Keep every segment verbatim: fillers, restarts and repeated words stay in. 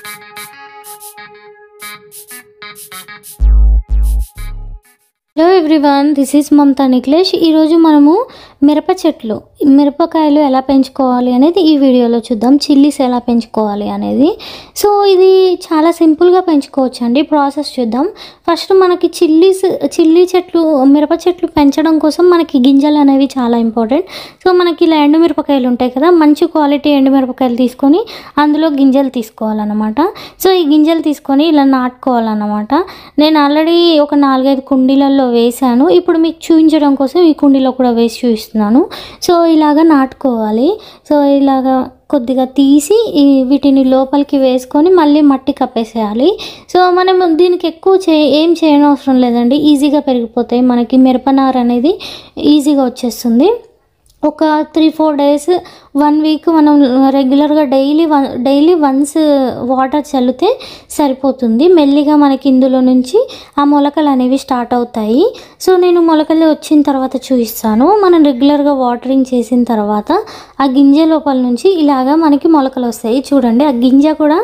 Hello everyone, this is Mamata Nikhilesh. ఈరోజు మనము మిరప చెట్లు మిరపకాయలు ఎలా పెంచుకోవాలి అనేది ఈ వీడియోలో చూద్దాం. చిల్లీస్ ఎలా పెంచుకోవాలి అనేది. సో ఇది చాలా సింపుల్గా పెంచుకోవచ్చు అండి. ప్రాసెస్ చూద్దాం. ఫస్ట్ మనకి చిల్లీస్ చిల్లీ చెట్లు మిరప చెట్లు పెంచడం కోసం మనకి గింజలు అనేవి చాలా ఇంపార్టెంట్. సో మనకి ఇలా ఎండు మిరపకాయలు ఉంటాయి కదా, మంచి క్వాలిటీ ఎండు మిరపకాయలు తీసుకొని అందులో గింజలు తీసుకోవాలన్నమాట. సో ఈ గింజలు తీసుకొని ఇలా నాటుకోవాలన్నమాట. నేను ఆల్రెడీ ఒక నాలుగైదు కుండీలలో వేసాను. ఇప్పుడు మీకు చూపించడం కోసం ఈ కుండీలో కూడా వేసి చూపిస్తున్నాను. సో ఇలాగ నాటుకోవాలి. సో ఇలాగ కొద్దిగా తీసి వీటిని లోపలికి వేసుకొని మళ్ళీ మట్టి కప్పేసేయాలి. సో మనం దీనికి ఎక్కువ చే ఏం చేయనవసరం లేదండి. ఈజీగా పెరిగిపోతాయి. మనకి మిరపనార అనేది ఈజీగా వచ్చేస్తుంది. ఒక three four days one week మనం రెగ్యులర్గా daily one daily once water చల్లితే సరిపోతుంది. మెల్లిగా మనకి ఇందులో నుంచి ఆ మొలకలు అనేవి స్టార్ట్ అవుతాయి. సో నేను మొలకలు వచ్చిన తర్వాత చూపిస్తాను. మనం రెగ్యులర్గా వాటరింగ్ చేసిన తర్వాత ఆ గింజ లోపల నుంచి ఇలాగా మనకి మొలకలు వస్తాయి. చూడండి, ఆ గింజ కూడా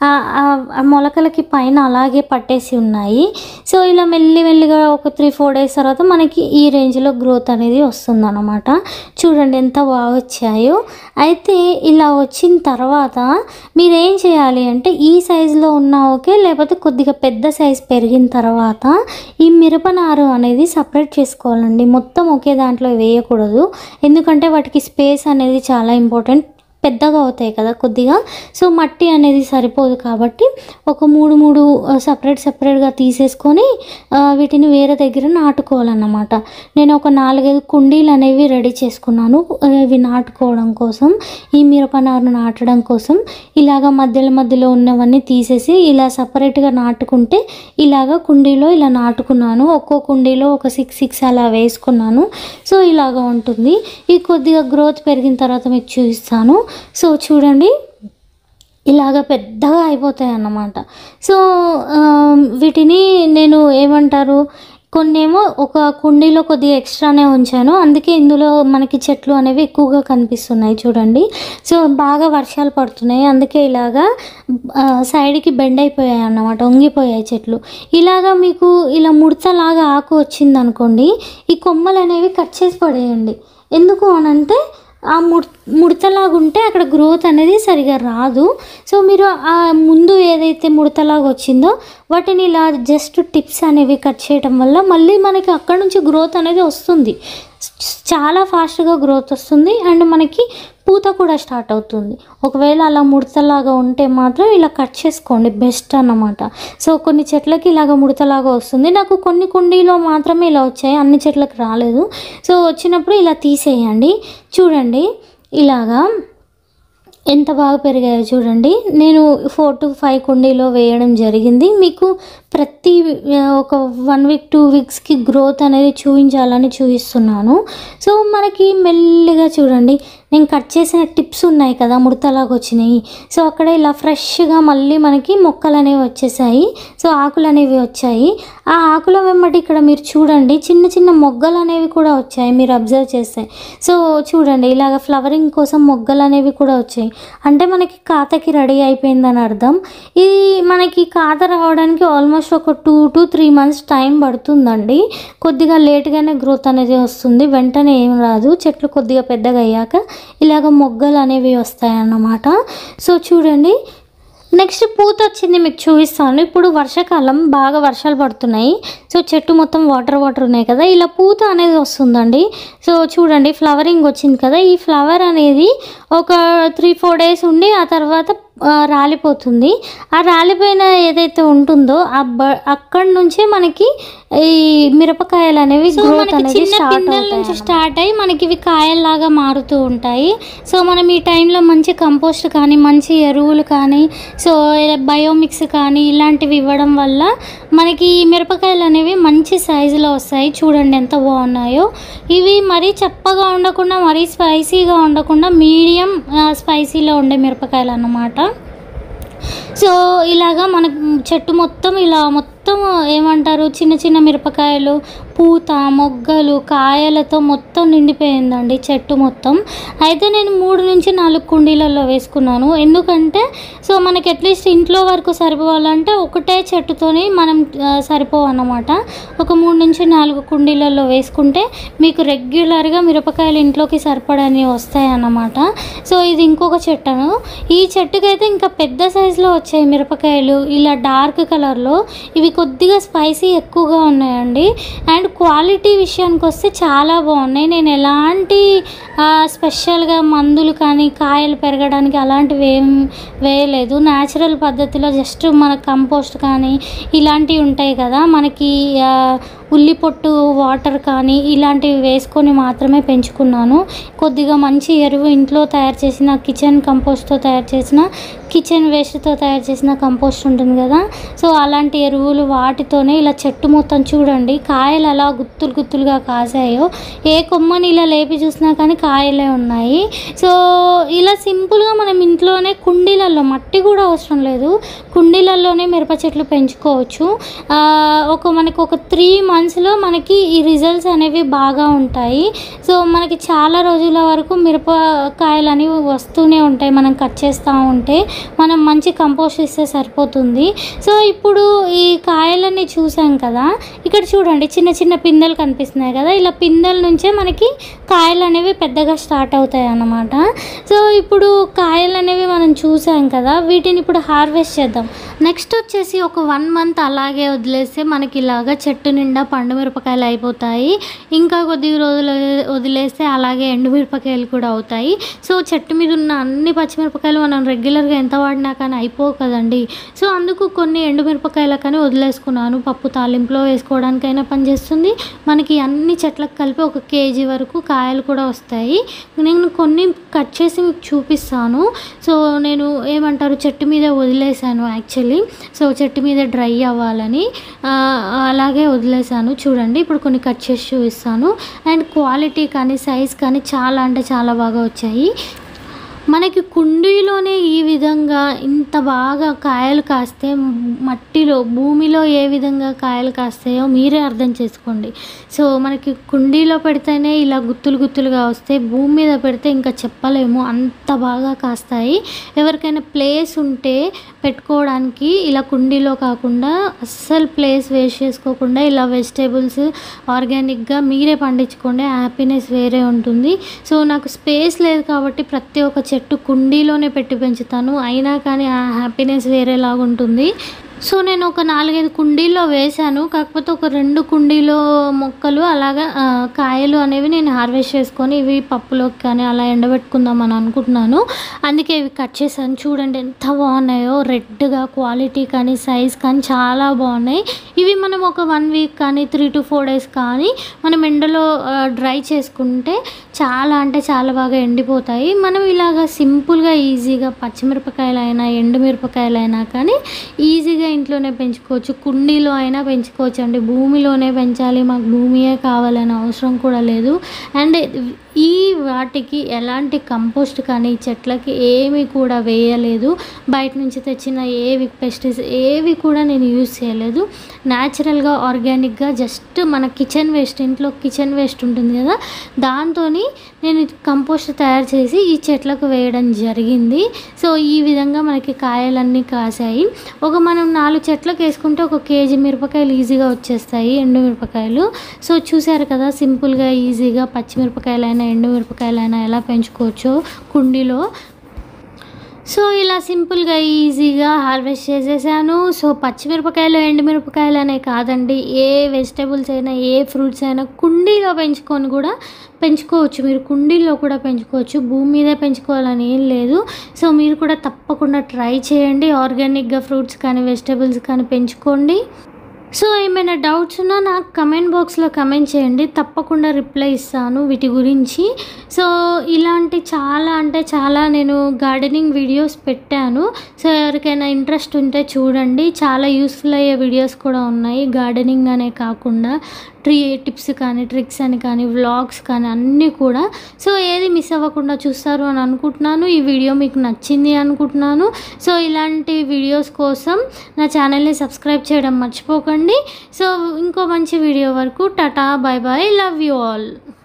ఆ మొలకలకి పైన అలాగే పట్టేసి ఉన్నాయి. సో ఇలా మెల్లి మెల్లిగా ఒక త్రీ ఫోర్ డేస్ తర్వాత మనకి ఈ రేంజ్లో గ్రోత్ అనేది వస్తుంది అన్నమాట. చూడండి ఎంత బాగా వచ్చాయో. అయితే ఇలా వచ్చిన తర్వాత మీరు ఏం చేయాలి అంటే ఈ సైజులో ఉన్నా ఓకే, లేకపోతే కొద్దిగా పెద్ద సైజు పెరిగిన తర్వాత ఈ మిరపనారు అనేది సపరేట్ చేసుకోవాలండి. మొత్తం ఒకే దాంట్లో వేయకూడదు, ఎందుకంటే వాటికి స్పేస్ అనేది చాలా ఇంపార్టెంట్. పెద్దగా అవుతాయి కదా కొద్దిగా. సో మట్టి అనేది సరిపోదు కాబట్టి ఒక మూడు మూడు సపరేట్ సపరేట్గా తీసేసుకొని వీటిని వేరే దగ్గర నాటుకోవాలన్నమాట. నేను ఒక నాలుగైదు కుండీలు అనేవి రెడీ చేసుకున్నాను ఇవి నాటుకోవడం కోసం, ఈ మిరపనారు నాటడం కోసం. ఇలాగ మధ్యలో మధ్యలో ఉన్నవన్నీ తీసేసి ఇలా సపరేట్గా నాటుకుంటే ఇలాగ కుండీలో ఇలా నాటుకున్నాను. ఒక్కో కుండీలో ఒక సిక్స్ సిక్స్ అలా వేసుకున్నాను. సో ఇలాగ ఉంటుంది. ఈ కొద్దిగా గ్రోత్ పెరిగిన తర్వాత మీకు చూపిస్తాను. సో చూడండి, ఇలాగ పెద్దగా అయిపోతాయి అన్నమాట. సో వీటిని నేను ఏమంటారు, కొన్నేమో ఒక కుండీలో కొద్దిగా ఎక్స్ట్రానే ఉంచాను, అందుకే ఇందులో మనకి చెట్లు అనేవి ఎక్కువగా కనిపిస్తున్నాయి. చూడండి, సో బాగా వర్షాలు పడుతున్నాయి, అందుకే ఇలాగా సైడ్కి బెండ్ అయిపోయాయి అన్నమాట, వంగిపోయాయి చెట్లు. ఇలాగా మీకు ఇలా ముడతలాగా ఆకు వచ్చింది అనుకోండి, ఈ కొమ్మలు అనేవి కట్ చేసి పడేయండి. ఎందుకు అనంటే ఆ ముడ్ ముడతలాగా ఉంటే అక్కడ గ్రోత్ అనేది సరిగా రాదు. సో మీరు ఆ ముందు ఏదైతే ముడతలాగా వచ్చిందో వాటిని ఇలా జస్ట్ టిప్స్ అనేవి కట్ చేయడం వల్ల మళ్ళీ మనకి అక్కడ నుంచి గ్రోత్ అనేది వస్తుంది. చాలా ఫాస్ట్గా గ్రోత్ వస్తుంది అండ్ మనకి పూత కూడా స్టార్ట్ అవుతుంది. ఒకవేళ అలా ముడతలాగా ఉంటే మాత్రం ఇలా కట్ చేసుకోండి, బెస్ట్ అన్నమాట. సో కొన్ని చెట్లకి ఇలాగ ముడతలాగా వస్తుంది. నాకు కొన్ని కుండీలో మాత్రమే ఇలా వచ్చాయి, అన్ని చెట్లకు రాలేదు. సో వచ్చినప్పుడు ఇలా తీసేయండి. చూడండి ఇలాగా ఎంత బాగా పెరిగాయో చూడండి. నేను ఫోర్ టు ఫైవ్ కుండీలో వేయడం జరిగింది. మీకు ప్రతి ఒక వన్ వీక్ టూ వీక్స్కి గ్రోత్ అనేది చూపించాలని చూపిస్తున్నాను. సో మనకి మెల్లిగా చూడండి, నేను కట్ చేసిన టిప్స్ ఉన్నాయి కదా ముడతలాగా వచ్చినాయి. సో అక్కడ ఇలా ఫ్రెష్గా మళ్ళీ మనకి మొక్కలు అనేవి వచ్చేసాయి. సో ఆకులు అనేవి వచ్చాయి. ఆ ఆకుల వెంబడి ఇక్కడ మీరు చూడండి చిన్న చిన్న మొగ్గలు అనేవి కూడా వచ్చాయి, మీరు అబ్జర్వ్ చేస్తే. సో చూడండి ఇలాగ ఫ్లవరింగ్ కోసం మొగ్గలు అనేవి కూడా వచ్చాయి, అంటే మనకి ఖాతాకి రెడీ అయిపోయిందని అర్థం. ఇది మనకి ఖాతా రావడానికి ఆల్మోస్ట్ ఒక two to three months time పడుతుందండి. కొద్దిగా లేట్గానే గ్రోత్ అనేది వస్తుంది, వెంటనే ఏం రాదు. చెట్లు కొద్దిగా పెద్దగా అయ్యాక ఇలాగ మొగ్గలు అనేవి వస్తాయన్నమాట. సో చూడండి, నెక్స్ట్ పూత వచ్చింది మీకు చూపిస్తాను. ఇప్పుడు వర్షాకాలం, బాగా వర్షాలు పడుతున్నాయి. సో చెట్టు మొత్తం వాటర్ వాటర్ ఉన్నాయి కదా, ఇలా పూత అనేది వస్తుందండి. సో చూడండి ఫ్లవరింగ్ వచ్చింది కదా, ఈ ఫ్లవర్ అనేది ఒక త్రీ ఫోర్ డేస్ ఉండి ఆ తర్వాత రాలిపోతుంది. ఆ రాలిపోయిన ఏదైతే ఉంటుందో ఆ బ అక్కడి నుంచే మనకి ఈ మిరపకాయలు అనేవి గ్రోత్ అనేది స్టార్ట్ నుంచి స్టార్ట్ అయ్యి మనకి ఇవి కాయల్లాగా మారుతూ ఉంటాయి. సో మనం ఈ టైంలో మంచి కంపోస్ట్ కానీ మంచి ఎరువులు కానీ సో బయోమిక్స్ కానీ ఇలాంటివి ఇవ్వడం వల్ల మనకి ఈ మిరపకాయలు అనేవి మంచి సైజులో వస్తాయి. చూడండి ఎంత బాగున్నాయో. ఇవి మరీ చప్పగా ఉండకుండా మరీ స్పైసీగా ఉండకుండా మీడియం స్పైసీలో ఉండే మిరపకాయలు అన్నమాట. సో ఇలాగా మన చెట్టు మొత్తం ఇలా మొత్తం మొత్తం ఏమంటారు చిన్న చిన్న మిరపకాయలు, పూత, మొగ్గలు, కాయలతో మొత్తం నిండిపోయిందండి చెట్టు మొత్తం. అయితే నేను మూడు నుంచి నాలుగు కుండీలలో వేసుకున్నాను. ఎందుకంటే సో మనకి అట్లీస్ట్ ఇంట్లో వరకు సరిపోవాలంటే ఒకటే చెట్టుతోని మనం సరిపోవన్నమాట. ఒక మూడు నుంచి నాలుగు కుండీలలో వేసుకుంటే మీకు రెగ్యులర్గా మిరపకాయలు ఇంట్లోకి సరిపడని వస్తాయి అన్నమాట. సో ఇది ఇంకొక చెట్టు. ఈ చెట్టుకైతే ఇంకా పెద్ద సైజులో వచ్చాయి మిరపకాయలు, ఇలా డార్క్ కలర్లో. ఇవి కొద్దిగా స్పైసీ ఎక్కువగా ఉన్నాయండి. అండ్ క్వాలిటీ విషయానికి వస్తే చాలా బాగున్నాయి. నేను ఎలాంటి స్పెషల్గా మందులు కానీ కాయలు పెరగడానికి అలాంటివి ఏం వేయలేదు. న్యాచురల్ పద్ధతిలో జస్ట్ మన కంపోస్ట్ కానీ ఇలాంటివి ఉంటాయి కదా, మనకి ఉల్లి పొట్టు వాటర్ కానీ ఇలాంటివి వేసుకొని మాత్రమే పెంచుకున్నాను. కొద్దిగా మంచి ఎరువు ఇంట్లో తయారు చేసిన కిచెన్ కంపోస్ట్తో తయారు చేసిన కిచెన్ వేస్ట్తో తయారు చేసిన కంపోస్ట్ ఉంటుంది కదా, సో అలాంటి ఎరువులు వాటితోనే ఇలా చెట్టు మొత్తం చూడండి కాయలు అలా గుత్తులు గుత్తులుగా కాసాయో. ఏ కొమ్మని ఇలా లేపి చూసినా కానీ కాయలే ఉన్నాయి. సో ఇలా సింపుల్గా మనం ఇంట్లోనే కుండీలలో, మట్టి కూడా అవసరం లేదు, కుండీలలోనే మిరప చెట్లు పెంచుకోవచ్చు. ఒక మనకి ఒక త్రీ మంత్స్లో మనకి ఈ రిజల్ట్స్ అనేవి బాగా ఉంటాయి. సో మనకి చాలా రోజుల వరకు మిరపకాయలు అనేవి వస్తూనే ఉంటాయి. మనం కట్ చేస్తూ ఉంటే మనం మంచి కంపోస్ట్ ఇస్తే సరిపోతుంది. సో ఇప్పుడు ఈ కాయలన్నీ చూసాం కదా, ఇక్కడ చూడండి చిన్న చిన్న పిందెలు కనిపిస్తున్నాయి కదా, ఇలా పిందెల నుంచే మనకి కాయలు అనేవి పెద్దగా స్టార్ట్ అవుతాయి అన్నమాట. సో ఇప్పుడు కాయలు అనేవి మనం చూసాం కదా, వీటిని ఇప్పుడు హార్వెస్ట్ చేద్దాం. నెక్స్ట్ వచ్చేసి ఒక వన్ మంత్ అలాగే వదిలేస్తే మనకి ఇలాగా చెట్టు నిండా పండు మిరపకాయలు అయిపోతాయి. ఇంకా కొద్ది రోజులు వదిలేస్తే అలాగే ఎండు మిరపకాయలు కూడా అవుతాయి. సో చెట్టు మీద ఉన్న అన్ని పచ్చిమిరపకాయలు మనం రెగ్యులర్గా ఎంత వాడినా కానీ అయిపోవు కదండి. సో అందుకు కొన్ని ఎండు మిరపకాయలు కానీ వదిలేసుకున్నాను. పప్పు తాలింపులో వేసుకోవడానికైనా పనిచేస్తుంది, మనకి అన్ని చెట్లకు కలిపి ఒక కేజీ వరకు కాయలు కూడా వస్తాయి. నేను కొన్ని కట్ చేసి మీకు చూపిస్తాను. సో నేను ఏమంటారు చెట్టు మీద వదిలేసాను యాక్చువల్లీ. సో చెట్టు మీద డ్రై అవ్వాలని అలాగే వదిలేసాను. చూడండి ఇప్పుడు కొన్ని కట్ చేసి చూపిస్తాను. అండ్ క్వాలిటీ కానీ సైజ్ కానీ చాలా అంటే చాలా బాగా వచ్చాయి. మనకి కుండీలోనే ఈ విధంగా ఇంత బాగా కాయలు కాస్తే మట్టిలో భూమిలో ఏ విధంగా కాయలు కాస్తాయో మీరే అర్థం చేసుకోండి. సో మనకి కుండీలో పెడితేనే ఇలా గుత్తులు గుత్తులుగా వస్తాయి, భూమి మీద పెడితే ఇంకా చెప్పలేము అంత బాగా కాస్తాయి. ఎవరికైనా ప్లేస్ ఉంటే పెట్టుకోవడానికి ఇలా కుండీలో కాకుండా అస్సలు ప్లేస్ వేస్ట్ చేసుకోకుండా ఇలా వెజిటేబుల్స్ ఆర్గానిక్గా మీరే పండించుకోండి, హ్యాపీనెస్ వేరే ఉంటుంది. సో నాకు స్పేస్ లేదు కాబట్టి ప్రతి ఒక్క చెట్టు కుండీలోనే పెట్టి పెంచుతాను, అయినా కానీ ఆ హ్యాపీనెస్ వేరేలాగా ఉంటుంది. సో నేను ఒక నాలుగైదు కుండీల్లో వేశాను, కాకపోతే ఒక రెండు కుండీలో మొక్కలు అలాగా కాయలు అనేవి నేను హార్వెస్ట్ చేసుకొని ఇవి పప్పులోకి కానీ అలా ఎండబెట్టుకుందామని అనుకుంటున్నాను. అందుకే ఇవి కట్ చేశాను. చూడండి ఎంత బాగున్నాయో, రెడ్గా క్వాలిటీ కానీ సైజ్ కానీ చాలా బాగున్నాయి. ఇవి మనం ఒక వన్ వీక్ కానీ త్రీ టు ఫోర్ డేస్ కానీ మనం ఎండలో డ్రై చేసుకుంటే చాలా అంటే చాలా బాగా ఎండిపోతాయి. మనం ఇలాగ సింపుల్గా ఈజీగా పచ్చిమిరపకాయలైనా ఎండుమిరపకాయలైనా కానీ ఈజీగా ఇంట్లోనే పెంచుకోవచ్చు, కుండీలో అయినా పెంచుకోవచ్చు అండి. భూమిలోనే పెంచాలి, మాకు భూమియే కావాలనే అవసరం కూడా లేదు. అండ్ ఈ వాటికి ఎలాంటి కంపోస్ట్ కానీ చెట్లకి ఏమి కూడా వేయలేదు, బయట నుంచి తెచ్చిన ఏవి పెస్టిసైడ్స్ ఏవి కూడా నేను యూజ్ చేయలేదు. న్యాచురల్గా ఆర్గానిక్గా జస్ట్ మన కిచెన్ వేస్ట్, ఇంట్లో కిచెన్ వేస్ట్ ఉంటుంది కదా, దాంతో నేను కంపోస్ట్ తయారు చేసి ఈ చెట్లకు వేయడం జరిగింది. సో ఈ విధంగా మనకి కాయలన్నీ కాసాయి. ఒక మనం నాలుగు చెట్లకు వేసుకుంటే ఒక కేజీ మిరపకాయలు ఈజీగా వచ్చేస్తాయి, ఎండు మిరపకాయలు. సో చూసారు కదా సింపుల్గా ఈజీగా పచ్చిమిరపకాయలైనా ఎండు మిరపకాయలైనా ఎలా పెంచుకోవచ్చో కుండీలో. సో ఇలా సింపుల్గా ఈజీగా హార్వెస్ట్ చేసేసాను. సో పచ్చిమిరపకాయలు ఎండుమిరపకాయలు అనే కాదండి, ఏ వెజిటేబుల్స్ అయినా ఏ ఫ్రూట్స్ అయినా కుండీలో పెంచుకొని కూడా పెంచుకోవచ్చు. మీరు కుండీల్లో కూడా పెంచుకోవచ్చు, భూమి మీదే పెంచుకోవాలని ఏం లేదు. సో మీరు కూడా తప్పకుండా ట్రై చేయండి, ఆర్గానిక్గా ఫ్రూట్స్ కానీ వెజిటేబుల్స్ కానీ పెంచుకోండి. సో ఏమైనా డౌట్స్ ఉన్నా నాకు కమెంట్ బాక్స్లో కమెంట్ చేయండి, తప్పకుండా రిప్లై ఇస్తాను వీటి గురించి. సో ఇలాంటి చాలా అంటే చాలా నేను గార్డెనింగ్ వీడియోస్ పెట్టాను. సో ఎవరికైనా ఇంట్రెస్ట్ ఉంటే చూడండి, చాలా యూస్ఫుల్ అయ్యే వీడియోస్ కూడా ఉన్నాయి. గార్డెనింగ్ అనే కాకుండా ట్రీ టిప్స్ కానీ ట్రిక్స్ అని కానీ వ్లాగ్స్ కానీ అన్నీ కూడా. సో ఏది మిస్ అవ్వకుండా చూస్తారు అని అనుకుంటున్నాను. ఈ వీడియో మీకు నచ్చింది అనుకుంటున్నాను. సో ఇలాంటి వీడియోస్ కోసం నా ఛానల్ని సబ్స్క్రైబ్ చేయడం మర్చిపోకండి. సో ఇంకో మంచి వీడియో వరకు tata, bye bye, love you all.